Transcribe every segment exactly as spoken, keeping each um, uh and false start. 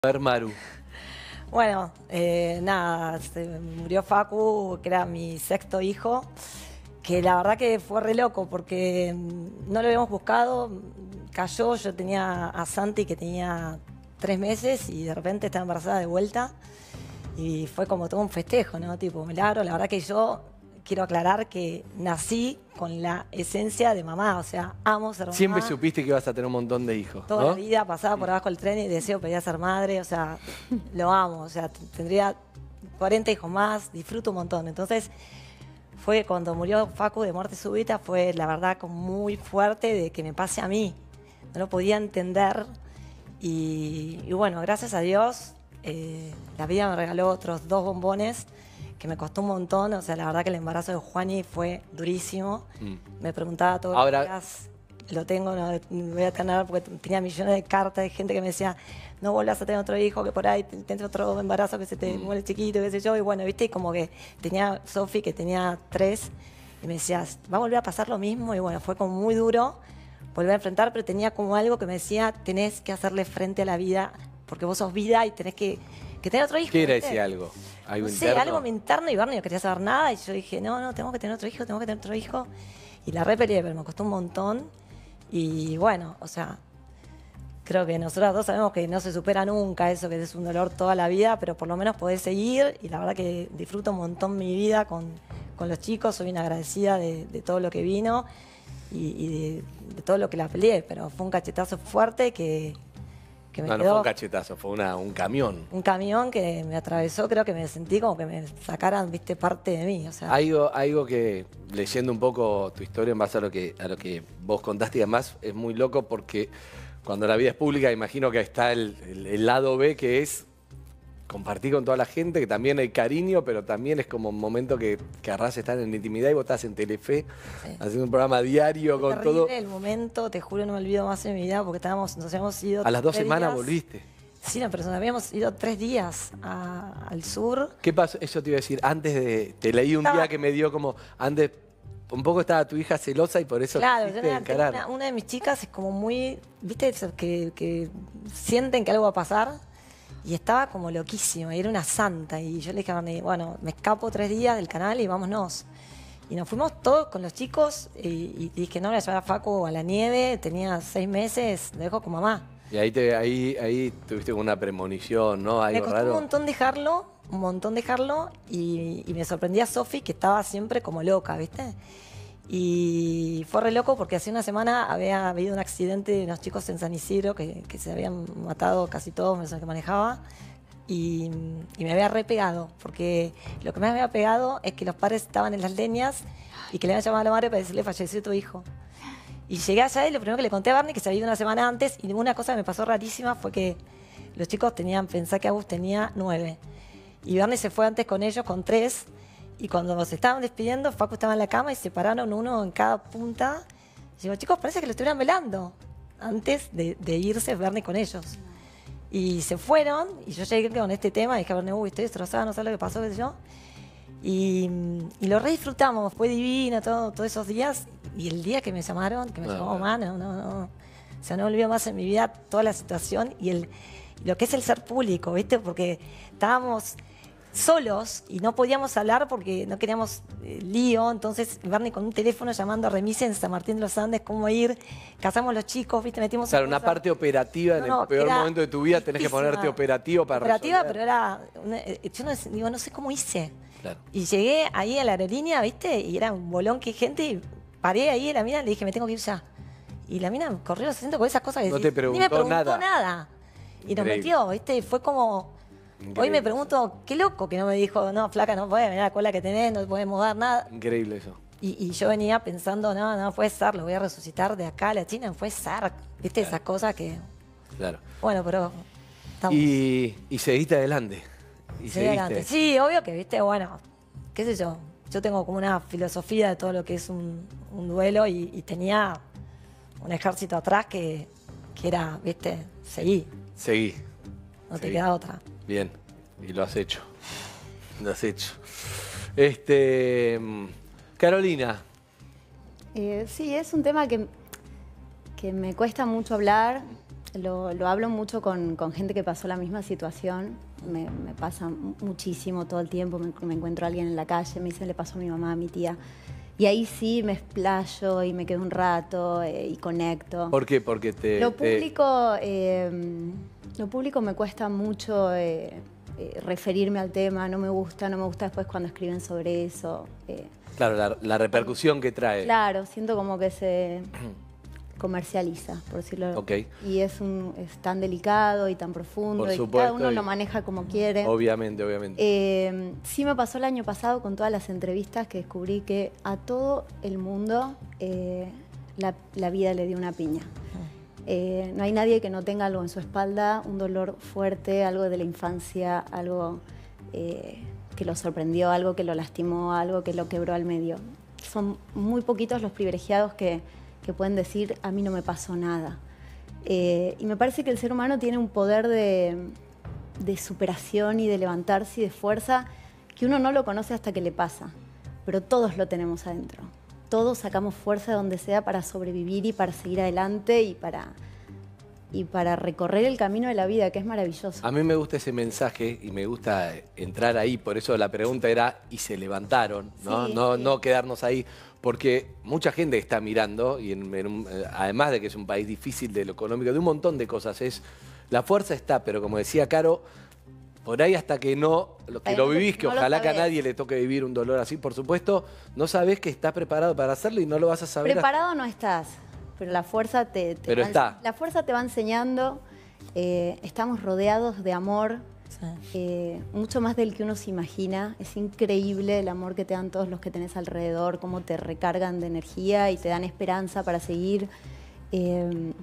A ver, Maru. Bueno, eh, nada, se murió Facu, que era mi sexto hijo, que la verdad que fue re loco porque no lo habíamos buscado, cayó, yo tenía a Santi que tenía tres meses y de repente estaba embarazada de vuelta y fue como todo un festejo, ¿no? Tipo, milagro, la verdad que yo quiero aclarar que nací con la esencia de mamá, o sea, amo ser mamá. Siempre supiste que ibas a tener un montón de hijos, Toda ¿no? la vida pasaba por abajo del tren y deseo pedía ser madre, o sea, lo amo, o sea, tendría cuarenta hijos más, disfruto un montón. Entonces, fue cuando murió Facu de muerte súbita, fue la verdad como muy fuerte de que me pase a mí. No lo podía entender y, y bueno, gracias a Dios, eh, la vida me regaló otros dos bombones que me costó un montón, o sea, la verdad que el embarazo de Juani fue durísimo. Mm. Me preguntaba todos Ahora, los días, lo tengo, no voy a tener, porque tenía millones de cartas de gente que me decía, no vuelvas a tener otro hijo, que por ahí tienes otro embarazo que se te mm. muere chiquito, qué sé yo, y bueno, viste, y como que tenía Sofi que tenía tres, y me decía, va a volver a pasar lo mismo, y bueno, fue como muy duro volver a enfrentar, pero tenía como algo que me decía, tenés que hacerle frente a la vida, porque vos sos vida y tenés que, que tener otro hijo. ¿Qué era ese algo? ¿Algo no sé, interno? algo interno, y Barney no quería saber nada, y yo dije, no, no, tengo que tener otro hijo, tengo que tener otro hijo, y la repelé, pero me costó un montón, y bueno, o sea, creo que nosotros dos sabemos que no se supera nunca eso, que es un dolor toda la vida, pero por lo menos podés seguir, y la verdad que disfruto un montón mi vida con, con los chicos, soy una agradecida de, de todo lo que vino, y, y de, de todo lo que la peleé, pero fue un cachetazo fuerte que... Que me no, no quedó fue un cachetazo, fue una, un camión. Un camión que me atravesó, creo que me sentí como que me sacaran, viste, parte de mí. O sea. Algo, algo que, leyendo un poco tu historia en base a lo que, a lo que vos contaste y además es muy loco porque cuando la vida es pública imagino que está el, el, el lado B que es compartir con toda la gente, que también hay cariño, pero también es como un momento que querrás estar en intimidad y vos estás en Telefe, sí, haciendo un programa diario fue con todo. El momento, te juro, no me olvido más en mi vida porque estábamos, nos habíamos ido. A las dos semanas días. volviste. Sí, no, pero nos habíamos ido tres días a, al sur. ¿Qué pasó? Eso te iba a decir, antes de... Te leí un Estaba... día que me dio como... antes un poco estaba tu hija celosa y por eso claro, quisiste una, encarar. Una, una de mis chicas es como muy, viste, que, que sienten que algo va a pasar. Y estaba como loquísima, y era una santa. Y yo le dije a Barney, bueno, me escapo tres días del canal y vámonos. Y nos fuimos todos con los chicos y, y dije, no, le voy a llevar a Facu a la nieve, tenía seis meses, lo dejo con mamá. Y ahí, te, ahí, ahí tuviste como una premonición, ¿no? Algo me costó raro. un montón dejarlo, un montón dejarlo, y, y me sorprendía Sofi, que estaba siempre como loca, ¿viste? Y fue re loco porque hace una semana había habido un accidente de unos chicos en San Isidro que, que se habían matado casi todos, me que manejaba, y, y me había re pegado, porque lo que me había pegado es que los padres estaban en las leñas y que le habían llamado a la madre para decirle falleció tu hijo. Y llegué allá y lo primero que le conté a Barney, que se había ido una semana antes, y una cosa que me pasó rarísima fue que los chicos tenían, pensá que Agus tenía nueve, y Barney se fue antes con ellos, con tres. Y cuando se estaban despidiendo, Facu estaba en la cama y se pararon uno en cada punta. Y digo, chicos, parece que lo estuvieran velando antes de, de irse Barney con ellos. Y se fueron, y yo llegué con este tema, y dije, Barney, uy, estoy destrozada, no sé lo que pasó, qué sé yo. Y, y lo re disfrutamos, fue divino todo, todos esos días. Y el día que me llamaron, que me no, llamó mamá, no, no, no. O sea, no olvido más en mi vida toda la situación y el, lo que es el ser público, ¿viste? Porque estábamos solos y no podíamos hablar porque no queríamos eh, lío, entonces Barney con un teléfono llamando a Remise en San Martín de los Andes, cómo ir, casamos los chicos, viste, metimos... Claro, una parte operativa, no, en el no, peor momento de tu vida tenés que ponerte operativo para operativa, resolver. Pero era, una, yo no, digo, no sé cómo hice. Claro. Y llegué ahí a la aerolínea, viste, y era un bolón que gente, y paré ahí a la mina, le dije, me tengo que ir ya. Y la mina corrió los asientos con esas cosas que no decís, te preguntó ni me preguntó nada. nada. Y nos metió, viste, y fue como... Increíble. Hoy me pregunto, qué loco que no me dijo, no, flaca, no podés, mirá la cola que tenés, no podemos dar nada. Increíble eso. Y, y yo venía pensando, no, no puede ser, lo voy a resucitar de acá a la China, puede ser. Viste, claro. Esas cosas que... Claro. Bueno, pero... Estamos... Y, y seguiste adelante. Y seguí adelante. Sí, obvio que, viste, bueno, qué sé yo. Yo tengo como una filosofía de todo lo que es un, un duelo y, y tenía un ejército atrás que, que era, viste, seguí. Seguí. No seguí. te queda otra. Bien, y lo has hecho, lo has hecho. Este, Carolina. Eh, sí, es un tema que, que me cuesta mucho hablar. lo, lo hablo mucho con, con gente que pasó la misma situación. Me, me pasa muchísimo todo el tiempo. Me, me encuentro a alguien en la calle, me dicen, le pasó a mi mamá, a mi tía. Y ahí sí me explayo y me quedo un rato eh, y conecto. ¿Por qué? Porque te... Lo te- público, eh, lo público me cuesta mucho eh, eh, referirme al tema. No me gusta, no me gusta después cuando escriben sobre eso. eh. Claro, la, la repercusión que trae. Claro, siento como que se comercializa, por decirlo. Ok. Y es, un, es tan delicado y tan profundo. Por Y supuesto, cada uno y- lo maneja como quiere. Obviamente, obviamente. Eh, sí me pasó el año pasado con todas las entrevistas que descubrí que a todo el mundo eh, la, la vida le dio una piña. Eh, no hay nadie que no tenga algo en su espalda, un dolor fuerte, algo de la infancia, algo eh, que lo sorprendió, algo que lo lastimó, algo que lo quebró al medio. Son muy poquitos los privilegiados que, que pueden decir, a mí no me pasó nada. Eh, y me parece que el ser humano tiene un poder de, de superación y de levantarse y de fuerza que uno no lo conoce hasta que le pasa, pero todos lo tenemos adentro. Todos sacamos fuerza de donde sea para sobrevivir y para seguir adelante y para, y para recorrer el camino de la vida, que es maravilloso. A mí me gusta ese mensaje y me gusta entrar ahí, por eso la pregunta era, ¿y se levantaron? ¿No? Sí, no, sí. no quedarnos ahí, porque mucha gente está mirando, y en- en un- eh, además de que es un país difícil de lo económico, de un montón de cosas, es la fuerza está, pero como decía Caro, por ahí hasta que no, lo que Ahí lo no te- vivís, que no lo ojalá que a sabés. nadie le toque vivir un dolor así, por supuesto, no sabés que estás preparado para hacerlo y no lo vas a saber. hasta- Preparado no estás, pero la fuerza te, te Pero va, está. La fuerza te va enseñando. eh, estamos rodeados de amor, Sí. eh, mucho más del que uno se imagina. Es increíble el amor que te dan todos los que tenés alrededor, cómo te recargan de energía y te dan esperanza para seguir. Eh,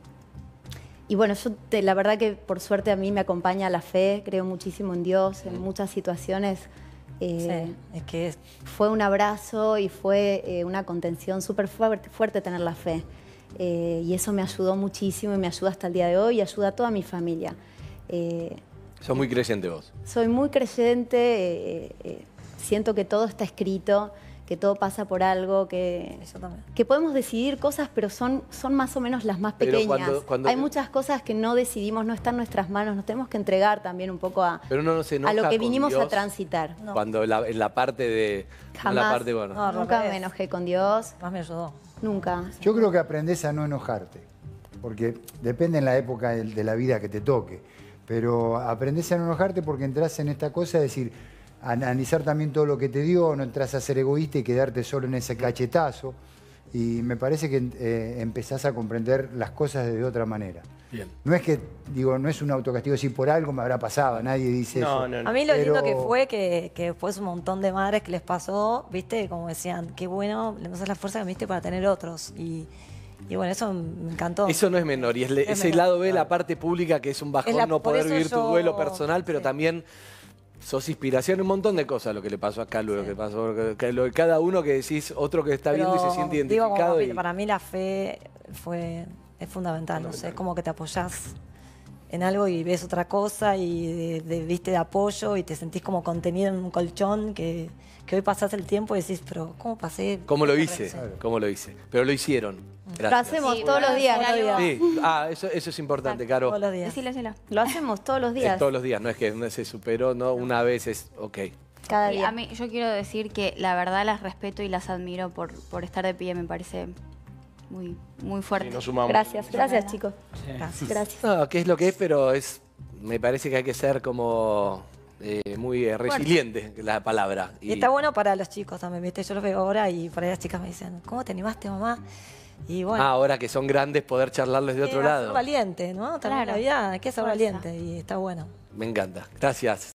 y bueno, yo te- la verdad que por suerte a mí me acompaña la fe, creo muchísimo en Dios, en muchas situaciones. eh, Sí, es que es- Fue un abrazo y fue eh, una contención súper fuerte, fuerte tener la fe. Eh, y eso me ayudó muchísimo y me ayuda hasta el día de hoy y ayuda a toda mi familia. Eh, Sos muy creyente vos. soy muy creyente, eh, eh, siento que todo está escrito, que todo pasa por algo, que, yo también. que podemos decidir cosas, pero son, son más o menos las más Pero pequeñas. cuando- cuando- Hay muchas cosas que no decidimos, no están en nuestras manos, nos tenemos que entregar también un poco a, Pero uno no se a enoja lo que con vinimos a Dios transitar. No. Cuando la- en la parte de... no Jamás, la parte, bueno. No, al nunca revés. me enojé con Dios, Más me ayudó. nunca. Yo creo que aprendes a no enojarte, porque depende en la época de de la vida que te toque, pero aprendes a no enojarte porque entras en esta cosa de decir, analizar también todo lo que te dio, no entras a ser egoísta y quedarte solo en ese cachetazo, y me parece que eh, empezás a comprender las cosas de otra manera. Bien. No es que, digo, no es un autocastigo, si por algo me habrá pasado, nadie dice No, eso. no, no. A mí lo lindo Pero- que fue que, que después un montón de madres que les pasó, viste, como decían, qué bueno, le das la fuerza que me diste para tener otros. Y, y bueno, eso me encantó. Eso no es menor, y es, le- Es ese menor. lado B, la parte pública, que es un bajón Es la- no por poder eso vivir tu yo- duelo personal, pero sí. también sos inspiración en un montón de cosas, lo que le pasó a Calu, lo que pasó, lo que- lo de cada uno que decís, otro que está viendo y se Pero, siente digo, como identificado. papi, y- para mí la fe fue, es fundamental, no sé, es como que te apoyás en algo y ves otra cosa y de, de- viste de apoyo y te sentís como contenido en un colchón que, que hoy pasás el tiempo y decís, pero ¿cómo pasé? ¿Cómo lo Sí. hice? ¿Cómo lo hice? Pero lo hicieron. Lo Gracias. hacemos Sí, todos los bueno, días. decir algo. Sí. Ah, eso, eso es importante, Caro. Todos los días. Decilo, decilo. Lo hacemos todos los Es días, todos los días, no es que no se superó, no, una vez es, ok. cada Sí, día. a mí, yo quiero decir que la verdad las respeto y las admiro por, por estar de pie, me parece muy, muy fuerte. Sí, nos sumamos. Gracias, gracias chicos. Gracias. Gracias. No, que es lo que es, pero es, me parece que hay que ser como eh, muy eh, resiliente, la palabra. Y está bueno para los chicos también, ¿viste? Yo los veo ahora y por ahí las chicas me dicen, ¿cómo te animaste, mamá? Y bueno, Ah, ahora que son grandes, poder charlarles de otro eh, a ser lado. valiente, ¿no? También Claro. la vida hay que ser Fuerza. valiente y está bueno. Me encanta. Gracias.